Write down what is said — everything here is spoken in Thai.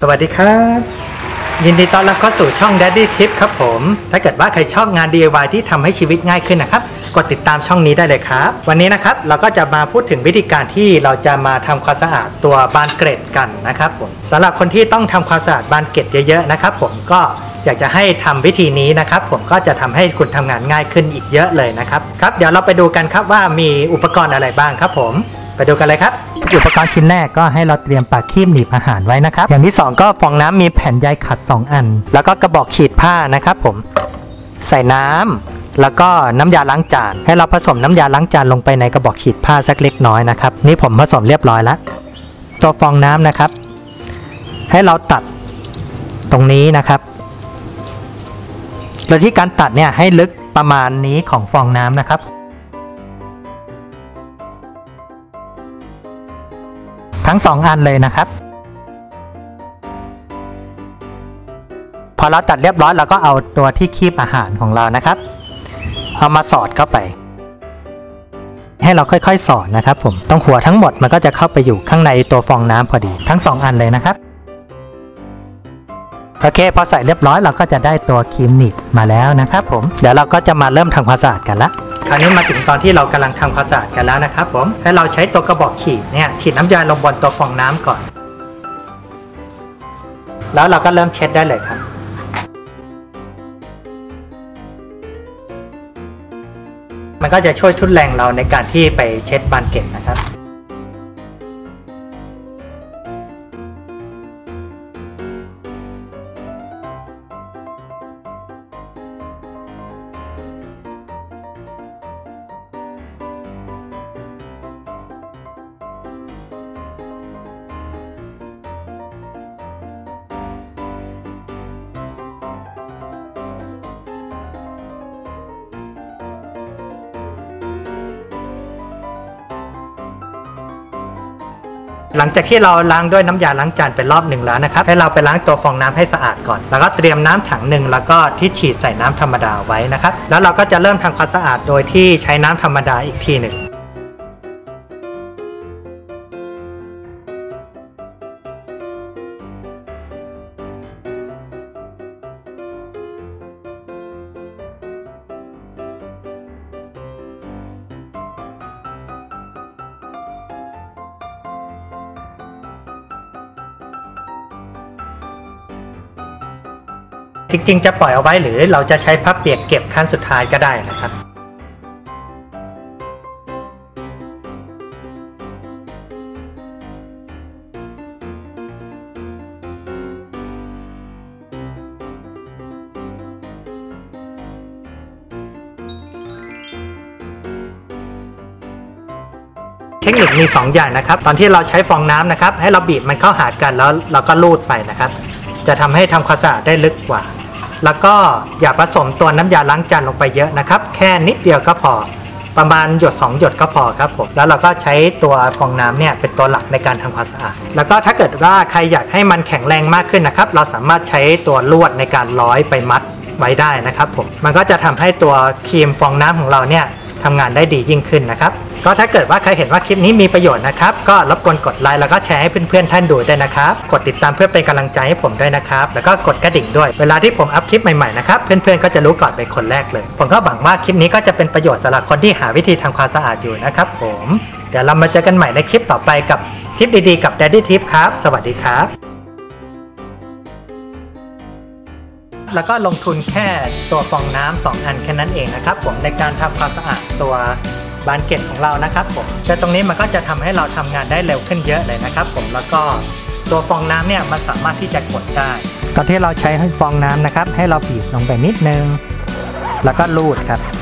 สวัสดีครับยินดีต้อนรับเข้าสู่ช่อง Daddy Tip ครับผมถ้าเกิดว่าใครชอบงาน DIY ที่ทำให้ชีวิตง่ายขึ้นนะครับกดติดตามช่องนี้ได้เลยครับวันนี้นะครับเราก็จะมาพูดถึงวิธีการที่เราจะมาทำความสะอาดตัวบานเกล็ดกันนะครับผมสำหรับคนที่ต้องทำความสะอาดบานเกล็ดเยอะๆนะครับผมก็อยากจะให้ทำวิธีนี้นะครับผมก็จะทำให้คุณทำงานง่ายขึ้นอีกเยอะเลยนะครับเดี๋ยวเราไปดูกันครับว่ามีอุปกรณ์อะไรบ้างครับผมไปดูกันเลยครับอุปกรณ์ชิ้นแรกก็ให้เราเตรียมปากคีบหนีบอาหารไว้นะครับอย่างที่2ก็ฟองน้ำมีแผ่นใยขัด2อันแล้วก็กระบอกฉีดผ้านะครับผมใส่น้ำแล้วก็น้ำยาล้างจานให้เราผสมน้ำยาล้างจานลงไปในกระบอกฉีดผ้าสักเล็กน้อยนะครับนี่ผมผสมเรียบร้อยแล้วตัวฟองน้ำนะครับให้เราตัดตรงนี้นะครับโดยที่การตัดเนี่ยให้ลึกประมาณนี้ของฟองน้ำนะครับทั้ง2อันเลยนะครับพอเราตัดเรียบร้อยเราก็เอาตัวที่คีบอาหารของเรานะครับเอามาสอดเข้าไปให้เราค่อยๆสอดนะครับผมตรงหัวทั้งหมดมันก็จะเข้าไปอยู่ข้างในตัวฟองน้ำพอดีทั้ง2อันเลยนะครับโอเคพอใส่เรียบร้อยเราก็จะได้ตัวครีมหนีบมาแล้วนะครับผมเดี๋ยวเราก็จะมาเริ่มทำความสะอาดกันละคราวนี้มาถึงตอนที่เรากำลังทำความสะอาดกันแล้วนะครับผมให้เราใช้ตัวกระบอกฉีดเนี่ยฉีดน้ำยาลงบนตัวฟองน้ำก่อนแล้วเราก็เริ่มเช็ดได้เลยครับมันก็จะช่วยทุนแรงเราในการที่ไปเช็ดบานเกล็ดนะครับหลังจากที่เราล้างด้วยน้ำยาล้างจานไปรอบหนึ่งแล้วนะครับให้เราไปล้างตัวฟองน้ำให้สะอาดก่อนแล้วก็เตรียมน้ำถังหนึ่งแล้วก็ที่ฉีดใส่น้ำธรรมดาไว้นะครับแล้วเราก็จะเริ่มทำความสะอาดโดยที่ใช้น้ำธรรมดาอีกทีหนึ่งจริงๆจะปล่อยเอาไว้หรือเราจะใช้ผ้าเปียกเก็บขั้นสุดท้ายก็ได้นะครับเทคนิคมี2อย่างนะครับตอนที่เราใช้ฟองน้ำนะครับให้เราบีบมันเข้าหากันแล้วเราก็ลูดไปนะครับจะทำให้ทำความสะอาดได้ลึกกว่าแล้วก็อย่าผสมตัวน้ำยาล้างจานลงไปเยอะนะครับแค่นิดเดียวก็พอประมาณหยด2หยดก็พอครับผมแล้วเราก็ใช้ตัวฟองน้ำเนี่ยเป็นตัวหลักในการทำความสะอาดแล้วก็ถ้าเกิดว่าใครอยากให้มันแข็งแรงมากขึ้นนะครับเราสามารถใช้ตัวลวดในการร้อยไปมัดไว้ได้นะครับผมมันก็จะทำให้ตัวครีมฟองน้ำของเราเนี่ยทำงานได้ดียิ่งขึ้นนะครับก็ถ้าเกิดว่าใครเห็นว่าคลิปนี้มีประโยชน์นะครับก็รบกวนกดไลค์แล้วก็แชร์ให้เพื่อนๆท่านดูด้วยนะครับกดติดตามเพื่อเป็นกำลังใจให้ผมด้วยนะครับแล้วก็กดกระดิ่งด้วยเวลาที่ผมอัพคลิปใหม่ๆนะครับเพื่อนๆก็จะรู้ก่อนเป็นคนแรกเลยผมก็หวังว่าคลิปนี้ก็จะเป็นประโยชน์สำหรับคนที่หาวิธีทำความสะอาดอยู่นะครับผมเดี๋ยวเรามาเจอกันใหม่ในคลิปต่อไปกับทิปดีๆกับ Daddy Tip ครับสวัสดีครับแล้วก็ลงทุนแค่ตัวฟองน้ำ2อันแค่นั้นเองนะครับผมในการทำความสะอาดตัวบานเกล็ดของเรานะครับผมแต่ตรงนี้มันก็จะทำให้เราทำงานได้เร็วขึ้นเยอะเลยนะครับผมแล้วก็ตัวฟองน้ำเนี่ยมันสามารถที่จะกดได้ตอนที่เราใช้ฟองน้ำนะครับให้เราบีบลงไปนิดนึงแล้วก็ลูดครับ